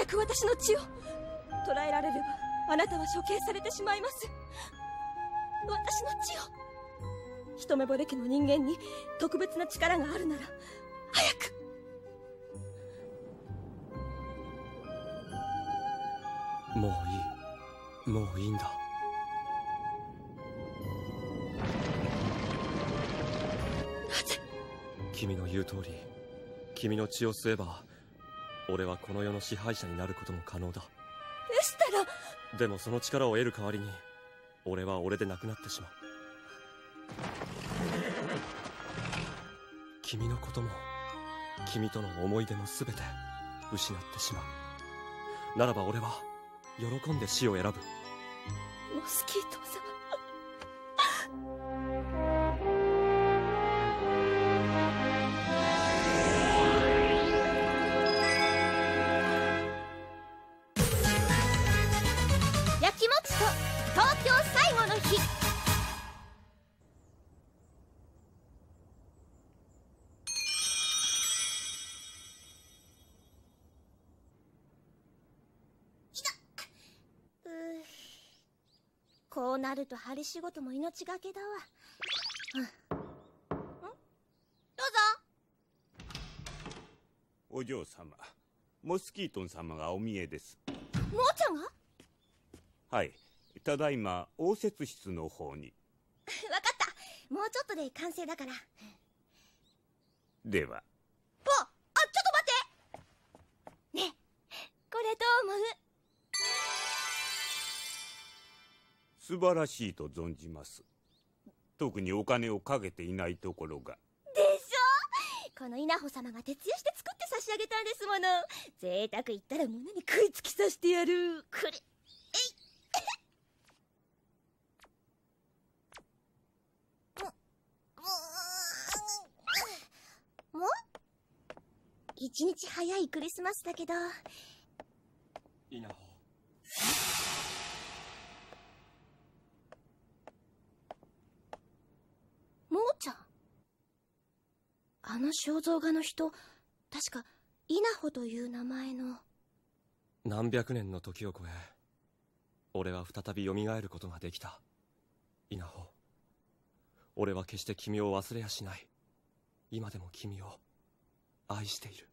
く私の血を捕らえられればあなたは処刑されてしまいます。私の血を。一目惚れ家の人間に特別な力があるなら早く。 もういいんだ。 なぜ？ 君の言う通り、君の血を吸えば俺はこの世の支配者になることも可能だ。 でしたら。 でもその力を得る代わりに俺は俺でなくなってしまう。君のことも君との思い出も全て失ってしまう。ならば俺は喜んで死を選ぶ。 モスキート様。 やきもちと東京最後の日。こうなると針仕事も命がけだわ。どうぞ。 お嬢様、モスキートン様がお見えです。 もーちゃんが？ はい、ただいま応接室の方に。 わかった、もうちょっとで完成だから。 では。 ちょっと待ってねえ、これどう思う？ 素晴らしいと存じます。特にお金をかけていないところが。 でしょ。この稲穂様が徹夜して作って差し上げたんですもの。贅沢言ったら胸に食いつきさせてやる。これもう一日早いクリスマスだけど。 稲穂。 もーちゃん。あの肖像画の人、確か稲穂という名前の。 何百年の時を超え俺は再び蘇ることができた。稲穂、俺は決して君を忘れやしない。今でも君を愛している。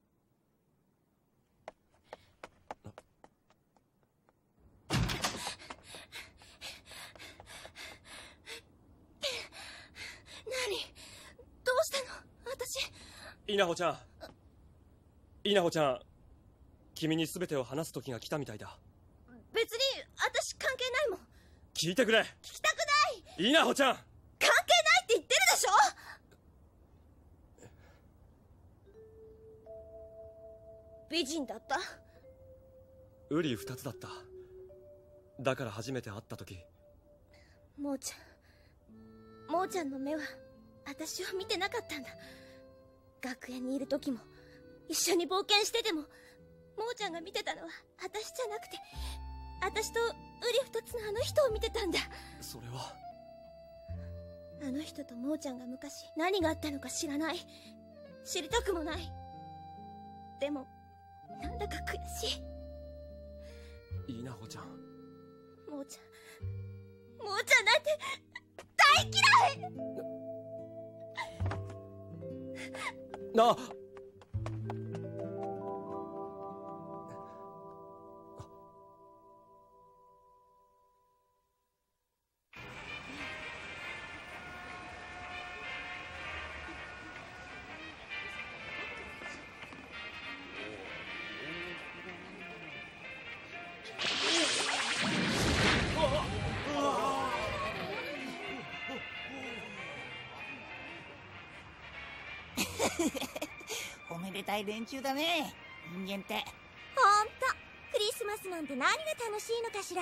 どうしたの？私。 稲穂ちゃん、稲穂ちゃん、君に全てを話す時が来たみたいだ。 別に私関係ないもん。 聞いてくれ。 聞きたくない。 稲穂ちゃん、 関係ないって言ってるでしょ。美人だった。 瓜二つだった。だから初めて会った時、 もーちゃんの目は私を見てなかったんだ。学園にいる時も一緒に冒険してても、もーちゃんが見てたのは私じゃなくて、私と瓜二つのあの人を見てたんだ。 それはあの人ともーちゃんが昔何があったのか知らない。知りたくもない。でもなんだか悔しい。 稲穂ちゃん、 もーちゃんなんて大嫌い。 なあ。 おめでたい連中だね、人間って。 ほんと、クリスマスなんて何が楽しいのかしら。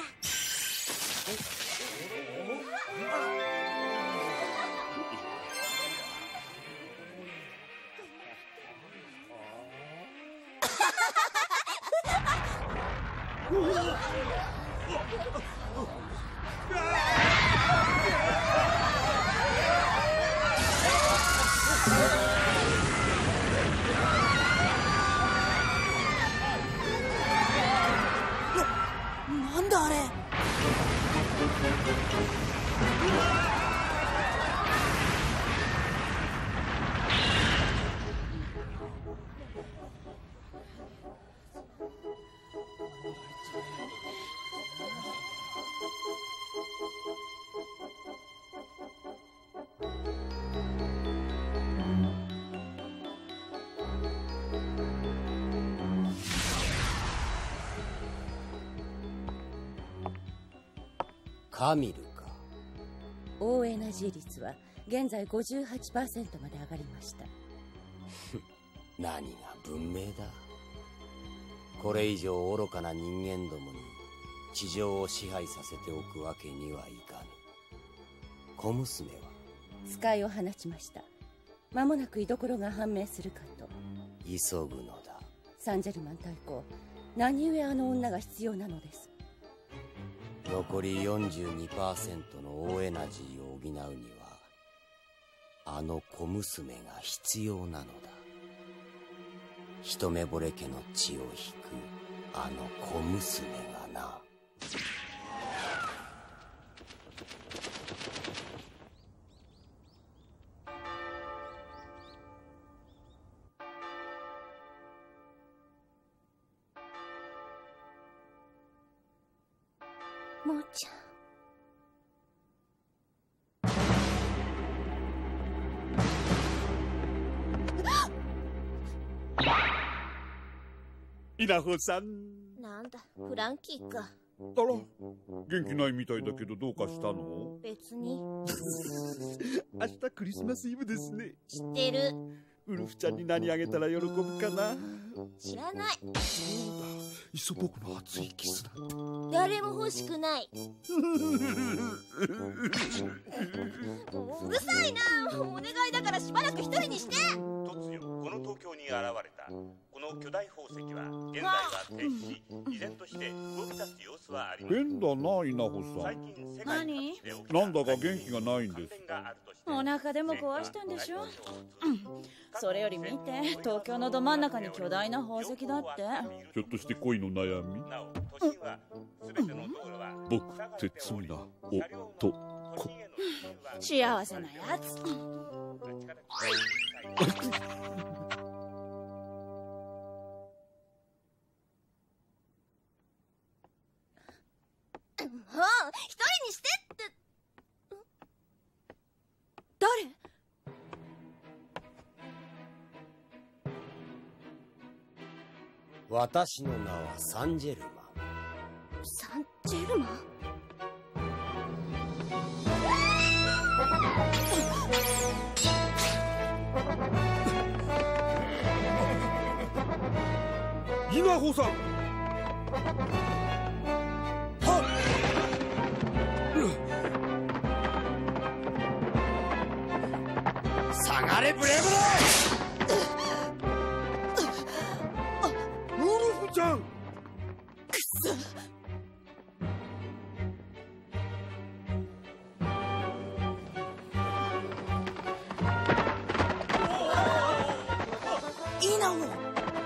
カミルか。 大エナジー率は現在 58% まで上がりました。 何が文明だ。これ以上愚かな人間どもに地上を支配させておくわけにはいかぬ。小娘は使いを放ちました。間もなく居所が判明するかと。 急ぐのだ。 サンジェルマン大公、何故あの女が必要なのです。 残り 42% の大エナジーを補うにはあの小娘が必要なのだ。一目惚れ家の血を引くあの小娘がな。 もーちゃん。 稲穂さん。 なんだ、フランキーか。 あら、元気ないみたいだけどどうかしたの？ 別に。 明日クリスマスイブですね。 知ってる。 ウルフちゃんに何あげたら喜ぶかな？ 知らない。 そうだ、いっそ僕の熱いキスなんて。 誰も欲しくない。もううるさいな。お願いだからしばらく一人にして。 突如この東京に現れたこの巨大宝石は現在は停止し、依然として動き出す様子はありません。変だな、稲穂さん。最近世界各地で起きたなんだか元気がないんです。 お腹でも壊したんでしょ。それより見て、東京のど真ん中に巨大な宝石だって。 ひょっとして恋の悩み？僕って罪な男。 幸せなやつ。 もう一人にしてって。 誰？ 私の名はサンジェルマン。 サンジェルマン？ 稲穂さん。 下がれブレイブレイ。 ウルフちゃん。くそ。 イナゴ。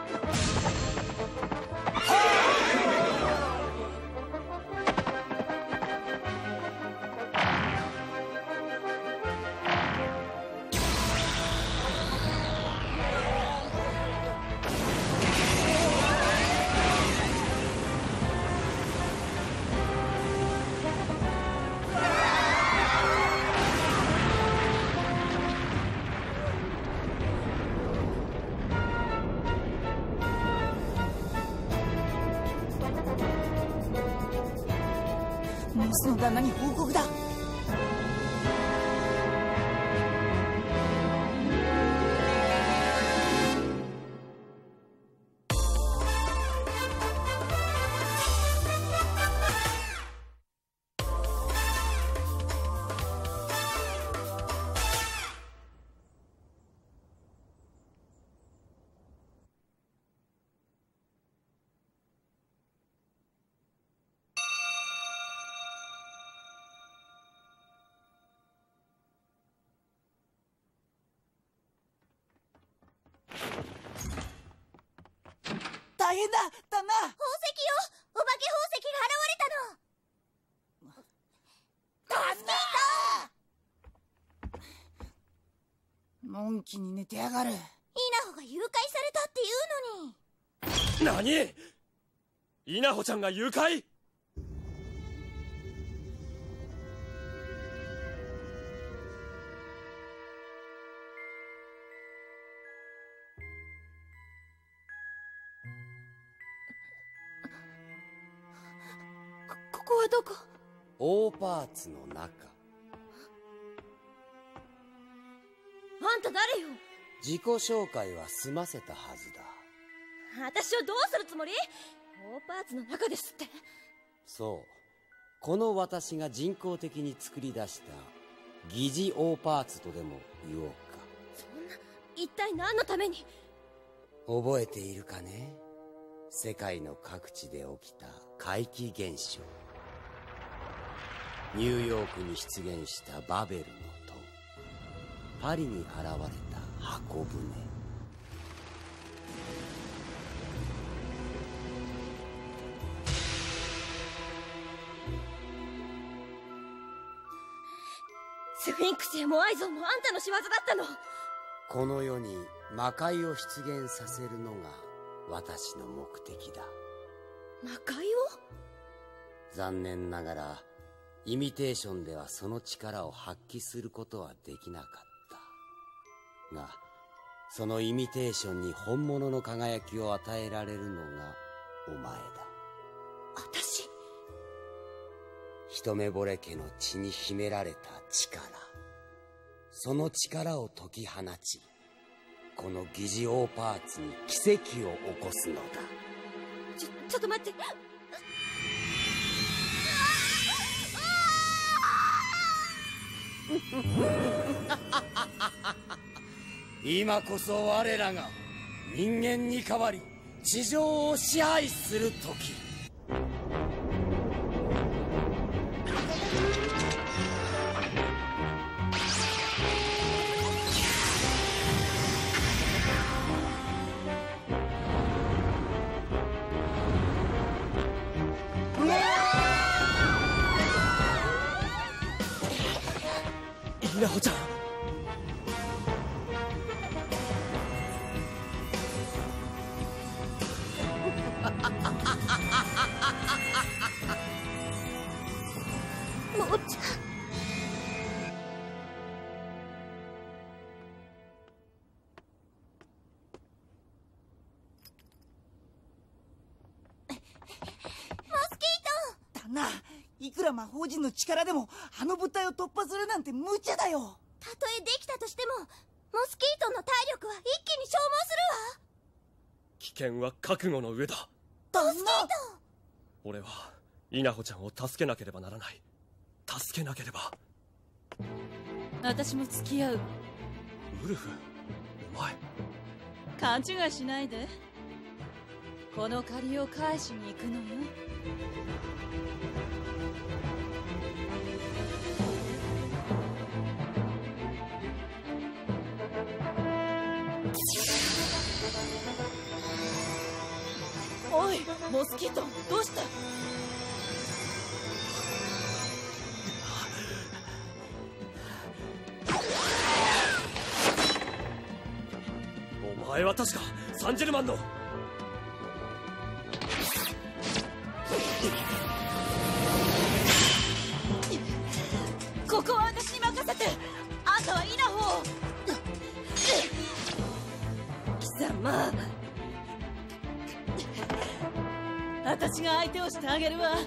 モンスの旦那に報告だ。大変だ、旦那。 宝石よ、お化け宝石が現れたの。 助けた。のんきに寝てやがる。 イナホが誘拐されたっていうのに。 何？稲穂ちゃんが誘拐？ ここはどこ？ 大パーツの中。 あんた誰よ？ 自己紹介は済ませたはずだ。 私をどうするつもり？大パーツの中ですって。 そう、この私が人工的に作り出した疑似大パーツとでも言おうか。 そんな、一体何のために？ 覚えているかね。世界の各地で起きた怪奇現象。ニューヨークに出現したバベルの塔、パリに現れた箱舟。 スフィンクスやモアイ像もあんたの仕業だったの？ この世に魔界を出現させるのが私の目的だ。 魔界を？ 残念ながらイミテーションではその力を発揮することはできなかったが、そのイミテーションに本物の輝きを与えられるのがお前だ。 私？ 一目惚れ家の血に秘められた力、その力を解き放ち、この疑似大パーツに奇跡を起こすのだ。 ちょっと待って。 今こそ我らが人間に代わり地上を支配する時。 稲穂ちゃん。 もうちゃん。 旦那、いくら魔法陣の力でもあの物体を突破するなんて無茶だよ。 たとえできたとしても、モスキートンの体力は一気に消耗するわ。 危険は覚悟の上だ。 旦那、 俺は稲穂ちゃんを助けなければならない。助けなければ。 私も付き合う。 ウルフ、お前。 勘違いしないで。この借りを返しに行くのよ。おい、モスキート、どうした？ お前は確かサンジェルマンの。 ここは私に任せて。あんたは稲穂を。貴様、私が相手をしてあげるわ。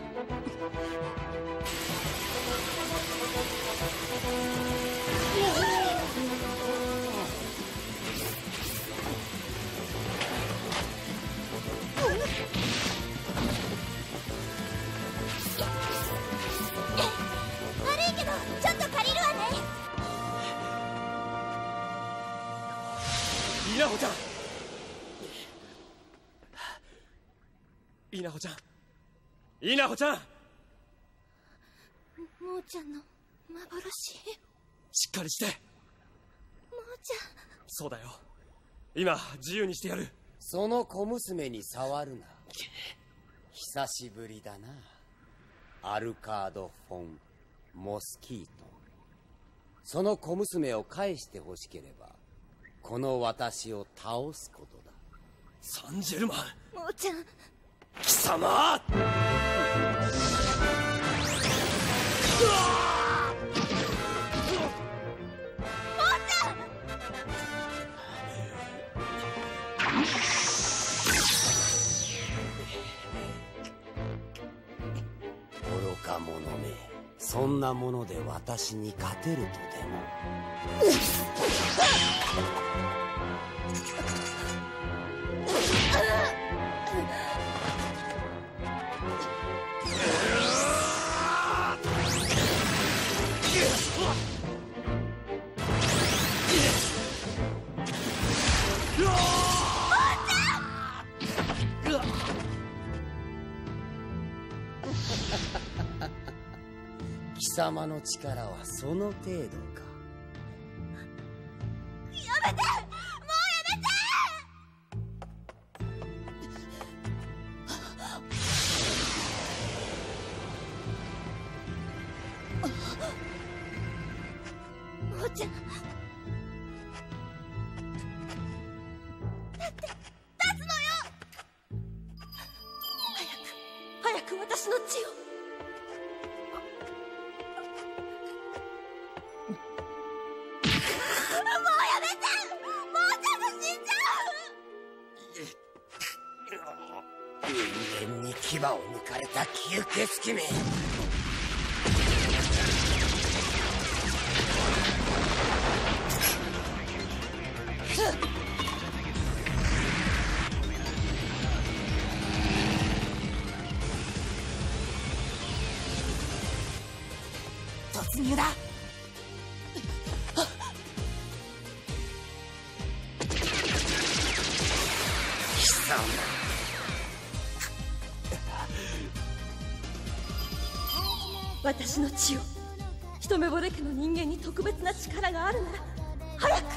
悪いけどちょっと借りるわね。 稲穂ちゃん。稲穂ちゃん。稲穂ちゃん。 もうちゃんの幻。 しっかりして。 もうちゃん。 そうだよ。今自由にしてやる。 その小娘に触るな。久しぶりだな、アルカード・フォン・モスキートン。その小娘を返してほしければこの私を倒すことだ。 サンジェルマン。 もうちゃん。 貴様。 愚か者め、 なもので私に勝てるとでも。貴様の力はその程度か。 やめて、もうやめて。もうちゃん、だって立つのよ。早く私の血を。 人間に牙を抜かれた吸血鬼め。 突入だ。 貴様、 私の血を。一目惚れ家の人間に特別な力があるなら早く。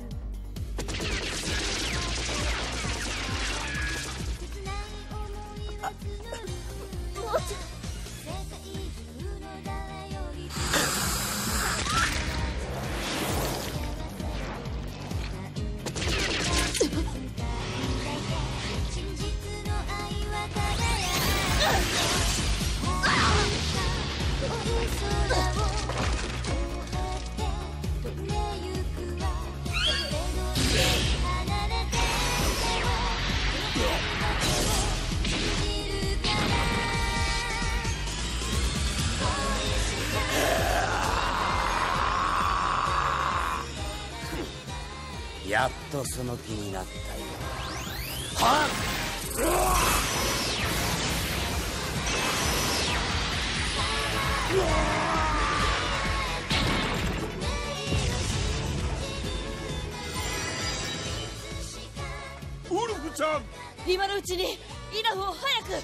もうちゃん、 やっとその気になったよ。はっ！ ウルフちゃん、 今のうちにイナフを早く。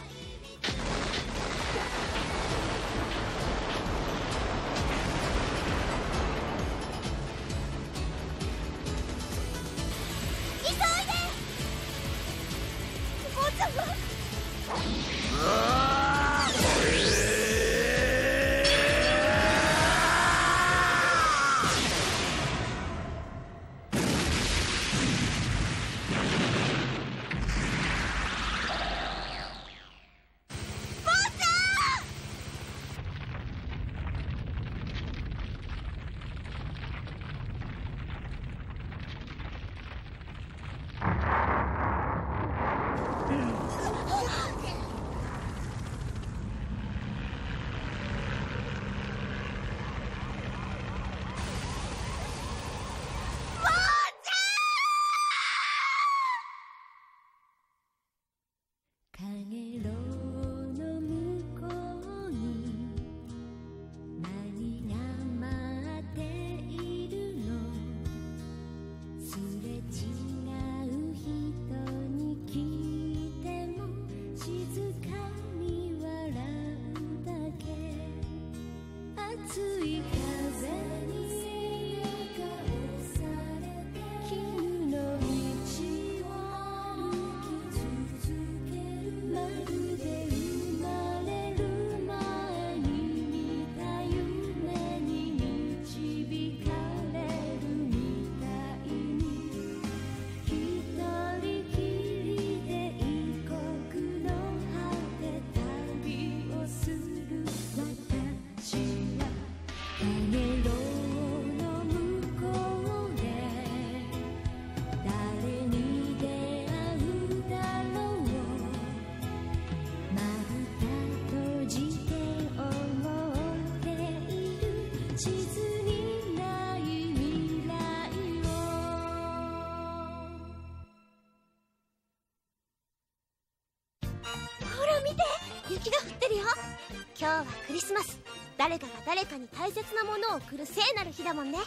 雪が降ってるよ。今日はクリスマス。誰かが誰かに大切なものを贈る聖なる日だもんね。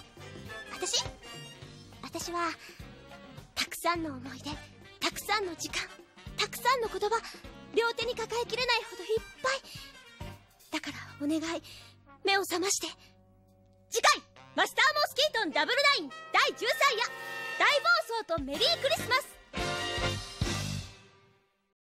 私はたくさんの思い出、たくさんの時間、たくさんの言葉、両手に抱えきれないほどいっぱいだから、お願い、目を覚まして。次回マスターモスキートンダブル9第13夜大暴走とメリークリスマス。